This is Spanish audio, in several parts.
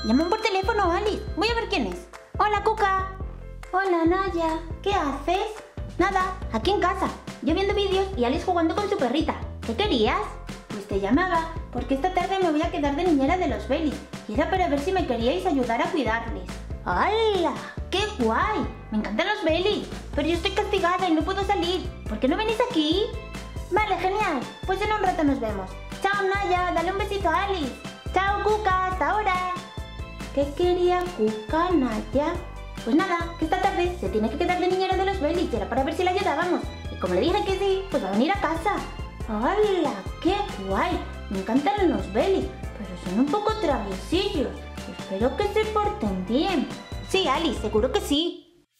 Llaman por teléfono, Alice. Voy a ver quién es. Hola, Cuca. Hola, Naya. ¿Qué haces? Nada, aquí en casa. Yo viendo vídeos y Alice jugando con su perrita. ¿Qué querías? Pues te llamaba porque esta tarde me voy a quedar de niñera de los Baileys y era para ver si me queríais ayudar a cuidarles. ¡Hala! ¡Qué guay! Me encantan los Baileys, pero yo estoy castigada y no puedo salir. ¿Por qué no venís aquí? Vale, genial. Pues en un rato nos vemos. Chao, Naya. Dale un besito a Alice. Chao, Cuca. Hasta ahora. ¿Qué quería Cuca, Naya? Pues nada, que esta tarde se tiene que quedar de niñera de los Baileys y era para ver si la ayudábamos. Y como le dije que sí, pues va a venir a casa. ¡Hala! ¡Qué guay! Me encantan los Baileys, pero son un poco traviesillos. Espero que se porten bien. Sí, Alice, seguro que sí.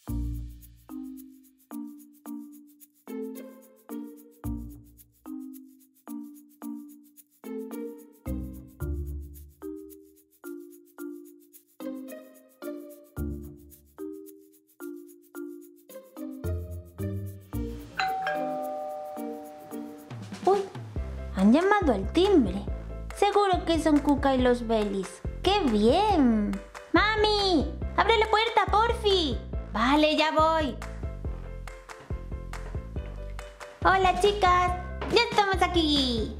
Uy, han llamado al timbre. Seguro que son Cuca y los Baileys. ¡Qué bien! ¡Mami! ¡Abre la puerta, porfi! Vale, ya voy. Hola, chicas. ¡Ya estamos aquí!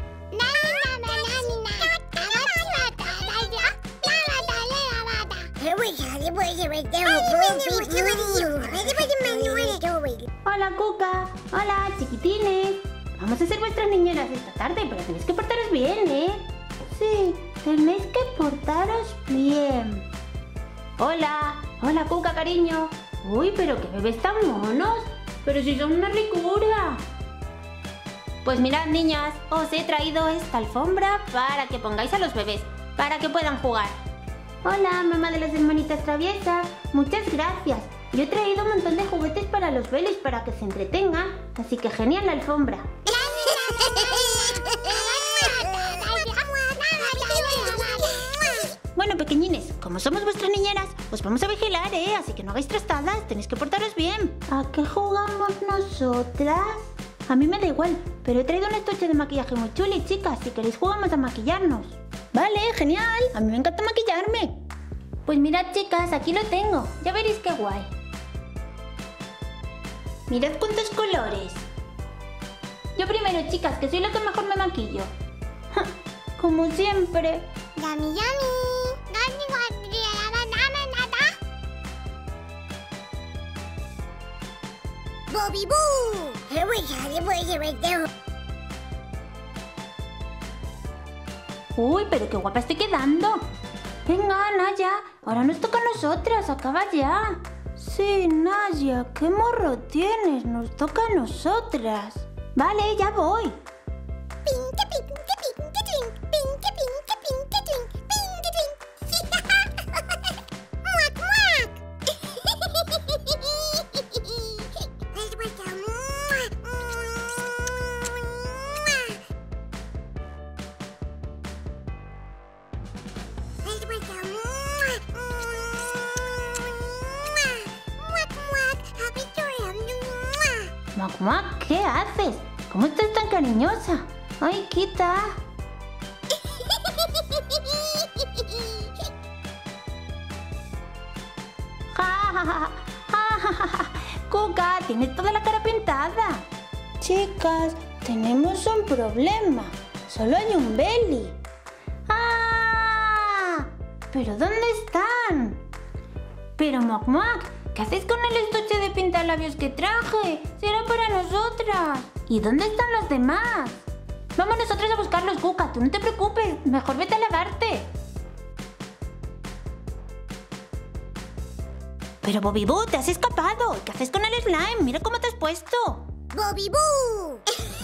Hola, Cuca. Hola, chiquitines. Vamos a ser vuestras niñeras esta tarde, pero tenéis que portaros bien, ¿eh? Sí, tenéis que portaros bien. Hola, hola, Cuca, cariño. Uy, pero qué bebés tan monos. Pero si son una ricura. Pues mirad, niñas, os he traído esta alfombra para que pongáis a los bebés, para que puedan jugar. Hola, mamá de las hermanitas traviesas. Muchas gracias. Yo he traído un montón de juguetes para los Baileys para que se entretengan. Así que genial la alfombra. Bueno, pequeñines, como somos vuestras niñeras, os vamos a vigilar, ¿eh? Así que no hagáis trastadas, tenéis que portaros bien. ¿A qué jugamos nosotras? A mí me da igual, pero he traído un estuche de maquillaje muy chuli, chicas. Si queréis jugamos a maquillarnos. Vale, genial. A mí me encanta maquillarme. Pues mirad, chicas, aquí lo tengo. Ya veréis qué guay. Mirad cuántos colores. Yo primero, chicas, que soy la que mejor me maquillo. Como siempre. Yummy, yummy. Bobby Boo. Uy, pero qué guapa estoy quedando. Venga, Naya, ahora nos toca a nosotras, acaba ya. Sí, Naya, qué morro tienes, nos toca a nosotras. Vale, ya voy. Muac, muac, ¿qué haces? ¿Cómo estás tan cariñosa? ¡Ay, quita! ¡Ja, ja, ja, ja, ja, ja! Cuca, tienes toda la cara pintada. Chicas, tenemos un problema. Solo hay un Bailey. ¡Ah! ¿Pero dónde están? Pero, Muac, muac, ¿qué hacéis con el estuche de pintalabios que traje? ¡Será para nosotras! ¿Y dónde están los demás? Vamos nosotros a buscarlos, Cuca. Tú no te preocupes. Mejor vete a lavarte. Pero, Bobby Boo, te has escapado. ¿Qué haces con el slime? Mira cómo te has puesto. Bobby Boo.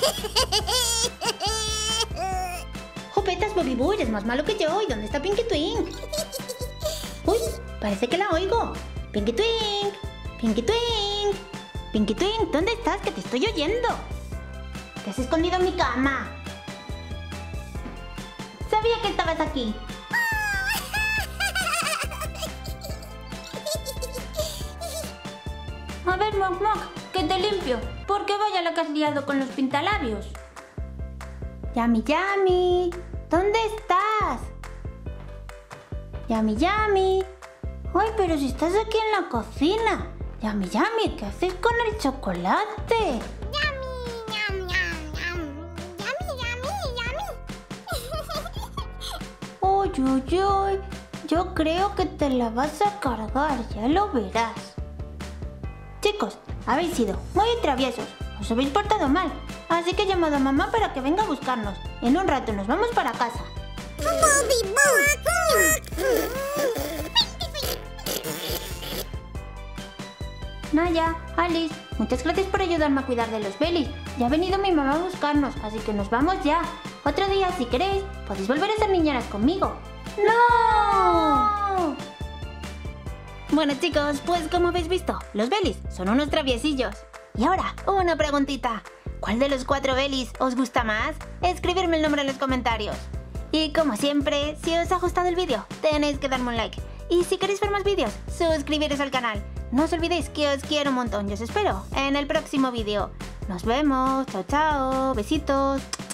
Jopetas, Bobby Boo, eres más malo que yo. ¿Y dónde está Pinky Twink? Uy, parece que la oigo. Pinky Twink, Pinky Twink, Pinky Twink, ¿dónde estás? Que te estoy oyendo. Te has escondido en mi cama. Sabía que estabas aquí. A ver, Muac, Muac, que te limpio. Porque vaya la que has liado con los pintalabios. Yami, Yami, ¿dónde estás? Yami Yami. Ay, pero si estás aquí en la cocina. Yami Yami, ¿qué haces con el chocolate? Yummy, yum, yum, yum. Yummy, yummy, yummy. Uy, uy, uy. Yo creo que te la vas a cargar, ya lo verás. Chicos, habéis sido muy traviesos. Os habéis portado mal. Así que he llamado a mamá para que venga a buscarnos. En un rato nos vamos para casa. Bobby Boo. Naya, Alice, muchas gracias por ayudarme a cuidar de los Baileys. Ya ha venido mi mamá a buscarnos, así que nos vamos ya. Otro día, si queréis, podéis volver a ser niñeras conmigo. ¡No! Bueno, chicos, pues como habéis visto, los Baileys son unos traviesillos. Y ahora, una preguntita. ¿Cuál de los 4 Baileys os gusta más? Escribirme el nombre en los comentarios. Y como siempre, si os ha gustado el vídeo, tenéis que darme un like. Y si queréis ver más vídeos, suscribiros al canal. No os olvidéis que os quiero un montón y os espero en el próximo vídeo. Nos vemos, chao chao, besitos.